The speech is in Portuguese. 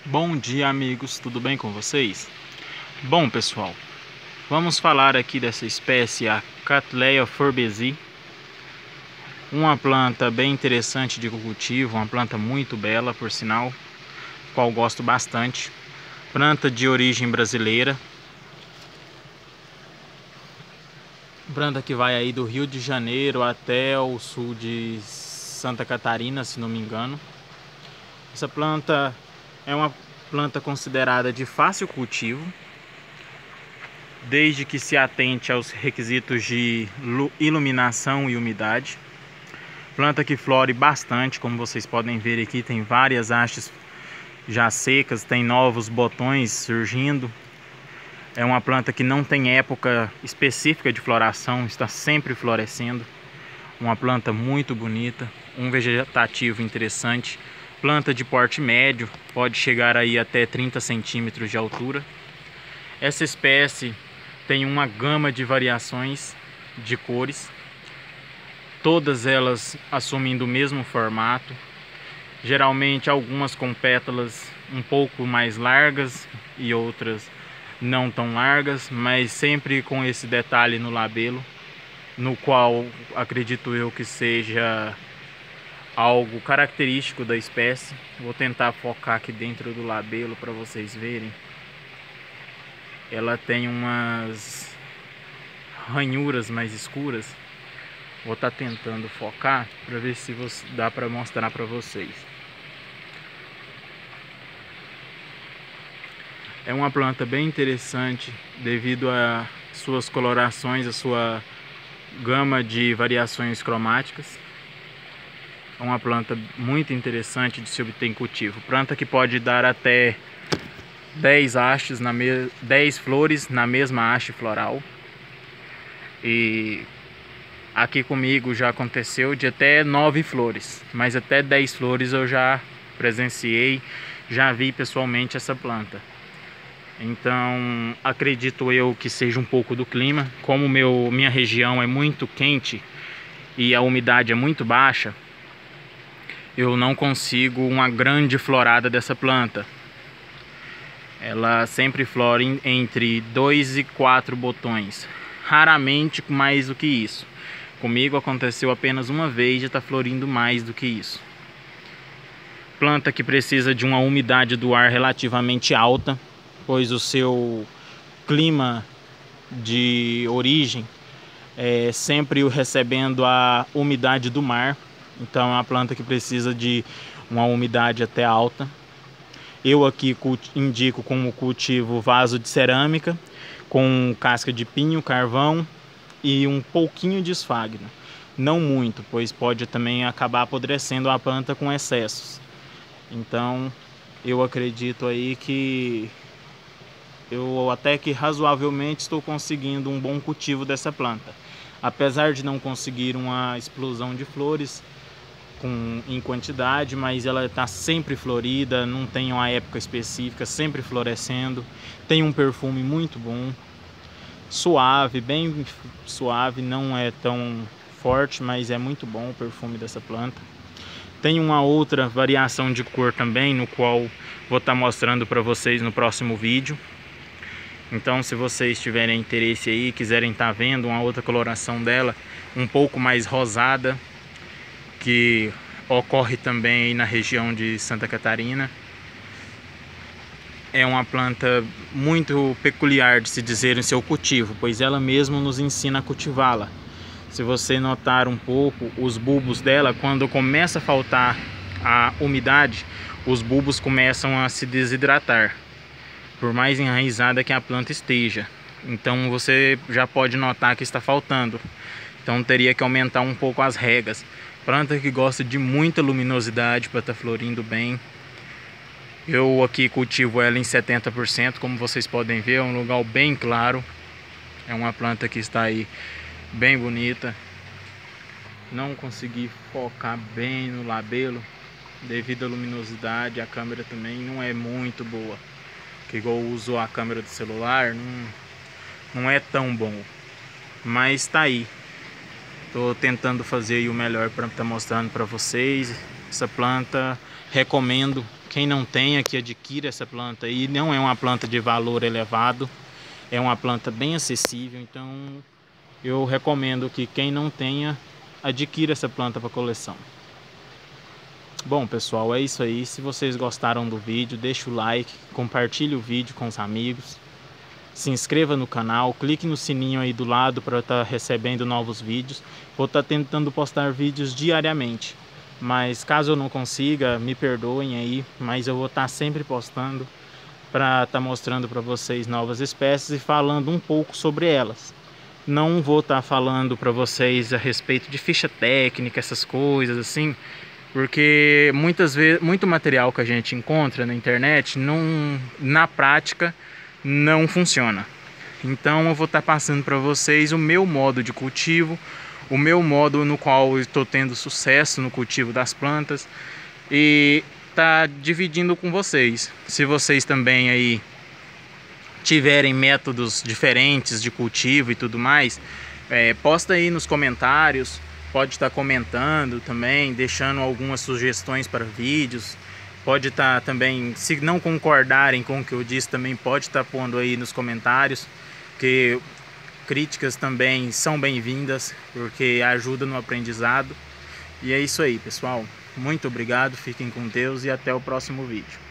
Bom dia, amigos, tudo bem com vocês? Bom, pessoal, vamos falar aqui dessa espécie, a Cattleya forbesii, uma planta bem interessante de cultivo, uma planta muito bela, por sinal, qual gosto bastante. Planta de origem brasileira, planta que vai aí do Rio de Janeiro até o sul de Santa Catarina, se não me engano. Essa planta é uma planta considerada de fácil cultivo, desde que se atente aos requisitos de iluminação e umidade. Planta que flore bastante, como vocês podem ver aqui, tem várias hastes já secas, tem novos botões surgindo. É uma planta que não tem época específica de floração, está sempre florescendo. Uma planta muito bonita, um vegetativo interessante. Planta de porte médio, pode chegar aí até 30 centímetros de altura. Essa espécie tem uma gama de variações de cores, todas elas assumindo o mesmo formato. Geralmente algumas com pétalas um pouco mais largas e outras não tão largas, mas sempre com esse detalhe no labelo, no qual acredito eu que seja algo característico da espécie. Vou tentar focar aqui dentro do labelo para vocês verem. Ela tem umas ranhuras mais escuras. Vou estar tentando focar para ver se dá para mostrar para vocês. É uma planta bem interessante devido a suas colorações, a sua gama de variações cromáticas. É uma planta muito interessante de se obter em cultivo. Planta que pode dar até 10 hastes, 10 flores na mesma haste floral. E aqui comigo já aconteceu de até 9 flores, mas até 10 flores eu já presenciei, já vi pessoalmente essa planta. Então acredito eu que seja um pouco do clima. Como minha região é muito quente e a umidade é muito baixa, eu não consigo uma grande florada dessa planta. Ela sempre flora entre 2 e 4 botões, raramente mais do que isso. Comigo aconteceu apenas uma vez de estar florindo mais do que isso. Planta que precisa de uma umidade do ar relativamente alta, pois o seu clima de origem é sempre recebendo a umidade do mar. Então é uma planta que precisa de uma umidade até alta. Eu aqui indico como cultivo vaso de cerâmica com casca de pinho, carvão e um pouquinho de esfagno. Não muito, pois pode também acabar apodrecendo a planta com excessos. Então eu acredito aí que eu até que razoavelmente estou conseguindo um bom cultivo dessa planta. Apesar de não conseguir uma explosão de flores em quantidade, mas ela está sempre florida, não tem uma época específica, sempre florescendo. Tem um perfume muito bom, suave, bem suave, não é tão forte, mas é muito bom o perfume dessa planta. Tem uma outra variação de cor também, no qual vou estar mostrando para vocês no próximo vídeo. Então, se vocês tiverem interesse aí, quiserem estar vendo uma outra coloração dela, um pouco mais rosada, que ocorre também aí na região de Santa Catarina. É uma planta muito peculiar de se dizer em seu cultivo, pois ela mesma nos ensina a cultivá-la. Se você notar um pouco, os bulbos dela, quando começa a faltar a umidade, os bulbos começam a se desidratar, por mais enraizada que a planta esteja. Então você já pode notar que está faltando. Então teria que aumentar um pouco as regas. Planta que gosta de muita luminosidade para estar florindo bem. Eu aqui cultivo ela em 70%, como vocês podem ver, é um lugar bem claro. É uma planta que está aí bem bonita. Não consegui focar bem no labelo devido à luminosidade. A câmera também não é muito boa, que igual eu uso a câmera do celular, não é tão bom, mas tá aí. Tô tentando fazer aí o melhor para estar mostrando para vocês. Essa planta recomendo Quem não tenha, que adquira essa planta aí. Não é uma planta de valor elevado, é uma planta bem acessível, então eu recomendo que quem não tenha, adquira essa planta para coleção. Bom, pessoal, é isso aí. Se vocês gostaram do vídeo, deixa o like, compartilhe o vídeo com os amigos, se inscreva no canal, clique no sininho aí do lado para estar recebendo novos vídeos. Vou estar tentando postar vídeos diariamente, mas caso eu não consiga, me perdoem aí, mas eu vou estar sempre postando para estar mostrando para vocês novas espécies e falando um pouco sobre elas. Não vou estar falando para vocês a respeito de ficha técnica, essas coisas assim, porque muitas vezes muito material que a gente encontra na internet na prática não funciona. Então eu vou estar passando para vocês o meu modo de cultivo, o meu modo no qual eu estou tendo sucesso no cultivo das plantas, e tá dividindo com vocês. Se vocês também aí tiverem métodos diferentes de cultivo e tudo mais, posta aí nos comentários, pode estar comentando também, deixando algumas sugestões para vídeos. Pode estar também, se não concordarem com o que eu disse, também pode estar pondo aí nos comentários, que críticas também são bem-vindas, porque ajuda no aprendizado. E é isso aí, pessoal. Muito obrigado, fiquem com Deus e até o próximo vídeo.